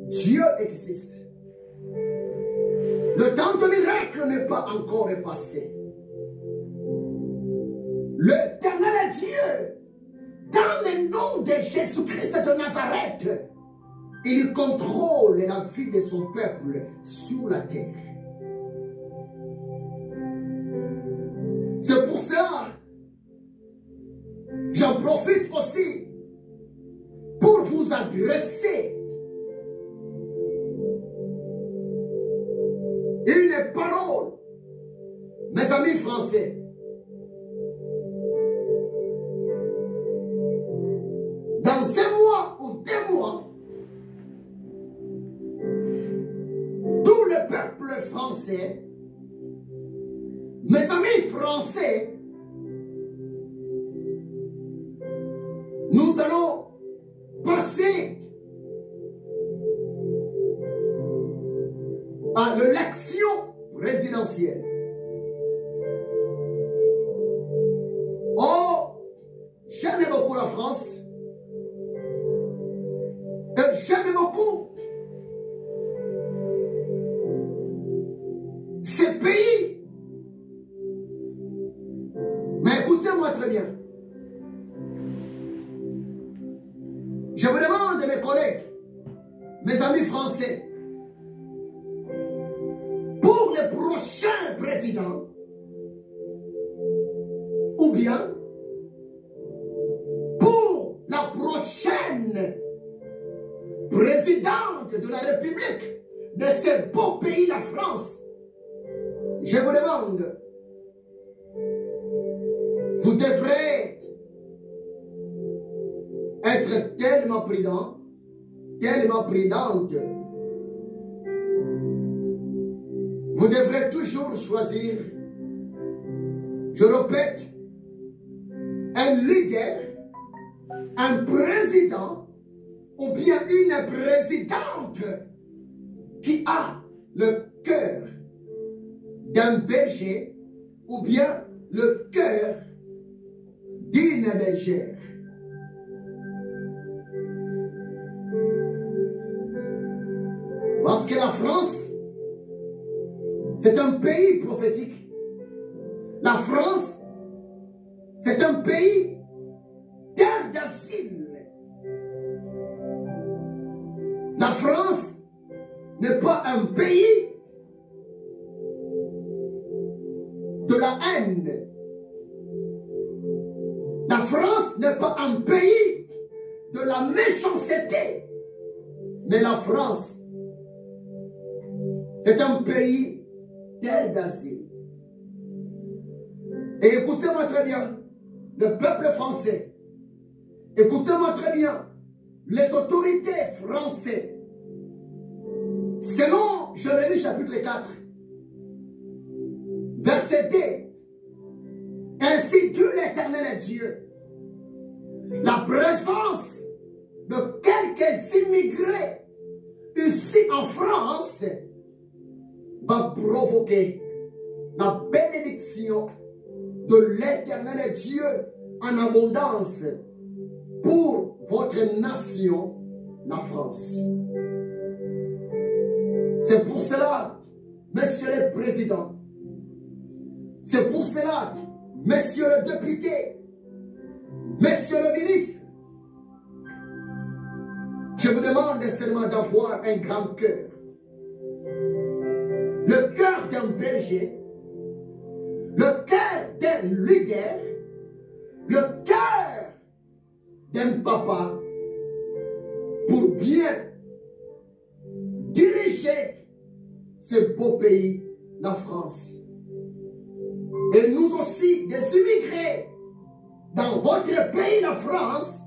Dieu existe. Le temps de miracle n'est pas encore passé. L'Éternel Dieu, dans le nom de Jésus-Christ de Nazareth, il contrôle la vie de son peuple sur la terre. C'est pour cela, j'en profite aussi pour vous adresser une parole, mes amis français. Dans un mois ou 2 mois, tout le peuple français, mes amis français, nous allons passer à l'élection présidentielle. Oh, j'aime beaucoup la France. J'aime beaucoup ce pays. Mais écoutez-moi très bien. Je vous demande, mes collègues, mes amis français, pour le prochain président, ou bien pour la prochaine présidente de la République de ce beau pays, la France, je vous demande, vous devrez être tellement prudent, tellement prudente. Vous devrez toujours choisir, je répète, un leader, un président ou bien une présidente qui a le cœur d'un berger ou bien le cœur d'une bergère. Parce que la France, c'est un pays prophétique. La France, c'est un pays terre d'asile. La France n'est pas un pays de la haine. La France n'est pas un pays de la méchanceté. Mais la France, c'est un pays terre d'asile. Et écoutez-moi très bien, le peuple français, écoutez-moi très bien, les autorités françaises, selon Jérémie chapitre 4, verset 2, ainsi dit l'Éternel Dieu, la présence de quelques immigrés ici en France va provoquer la bénédiction de l'Éternel Dieu en abondance pour votre nation, la France. C'est pour cela, messieurs les présidents, c'est pour cela, messieurs les députés, messieurs les ministres, je vous demande seulement d'avoir un grand cœur. Le cœur d'un berger, le cœur d'un leader, le cœur d'un papa pour bien diriger ce beau pays, la France. Et nous aussi, des immigrés dans votre pays, la France,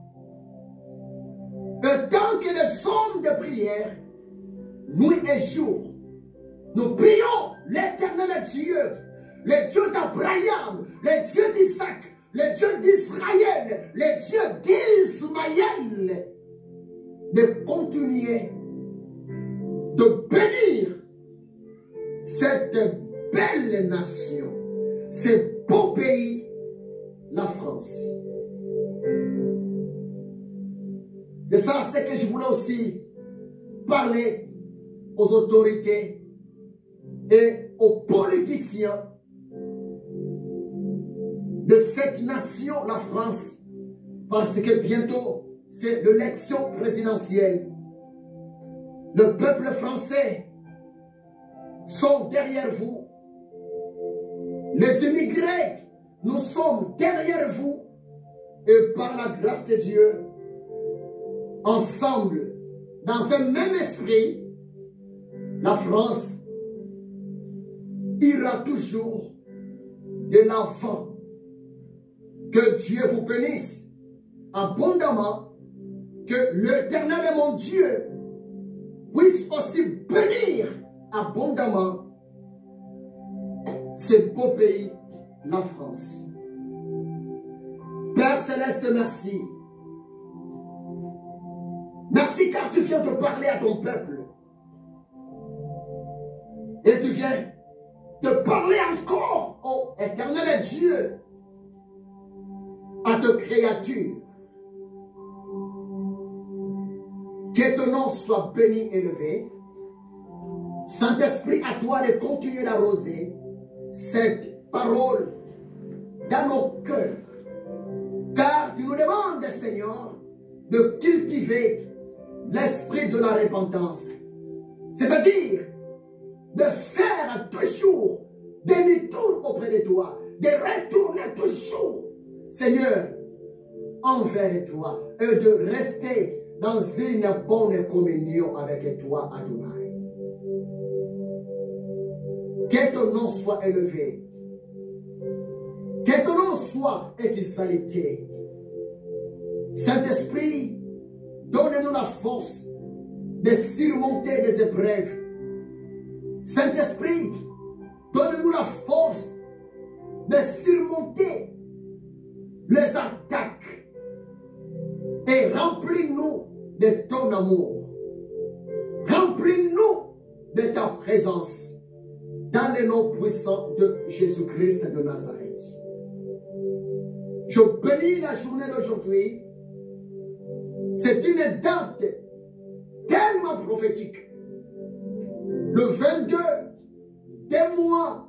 et tant que nous sommes de prière, nuit et jour, nous prions l'Éternel Dieu, le Dieu d'Abraham, le Dieu d'Isaac, le Dieu d'Israël, le Dieu d'Ismaël, de continuer de bénir cette belle nation, ce beau pays, la France. C'est ça ce que je voulais aussi parler aux autorités et aux politiciens de cette nation, la France, parce que bientôt, c'est l'élection présidentielle. Le peuple français sont derrière vous. Les immigrés, nous sommes derrière vous. Et par la grâce de Dieu, ensemble, dans un même esprit, la France ira toujours de l'avant. Que Dieu vous bénisse abondamment, que l'Éternel de mon Dieu puisse aussi bénir abondamment ce beau pays, la France. Père Céleste, merci. Merci car tu viens de parler à ton peuple. Et tu viens de parler encore, ô Éternel Dieu, à tes créatures. Que ton nom soit béni et élevé. Saint-Esprit, à toi de continuer d'arroser cette parole dans nos cœurs. Car tu nous demandes, Seigneur, de cultiver l'esprit de la repentance. C'est-à-dire de faire toujours demi-tour auprès de toi, de retourner toujours, Seigneur, envers toi, et de rester dans une bonne communion avec toi, Adonai. Que ton nom soit élevé. Que ton nom soit exalté. Saint-Esprit, donne-nous la force de surmonter des épreuves. Saint-Esprit, donne-nous la force de surmonter les attaques et remplis-nous de ton amour. Remplis-nous de ta présence dans le nom puissant de Jésus-Christ de Nazareth. Je bénis la journée d'aujourd'hui. C'est une date tellement prophétique. Le 22 des mois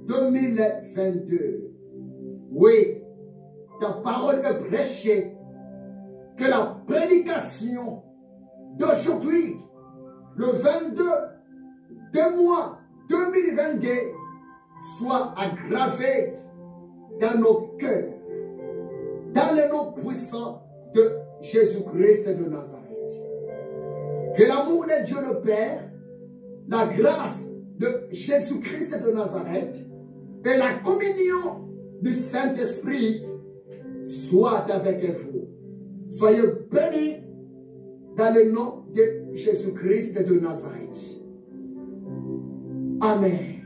2022. Oui, ta parole est prêchée. Que la prédication d'aujourd'hui, le 22 des mois 2022, soit aggravée dans nos cœurs, dans le nom puissant de Jésus-Christ de Nazareth. Que l'amour de Dieu le Père, la grâce de Jésus-Christ de Nazareth et la communion du Saint-Esprit soient avec vous. Soyez bénis dans le nom de Jésus-Christ de Nazareth. Amen.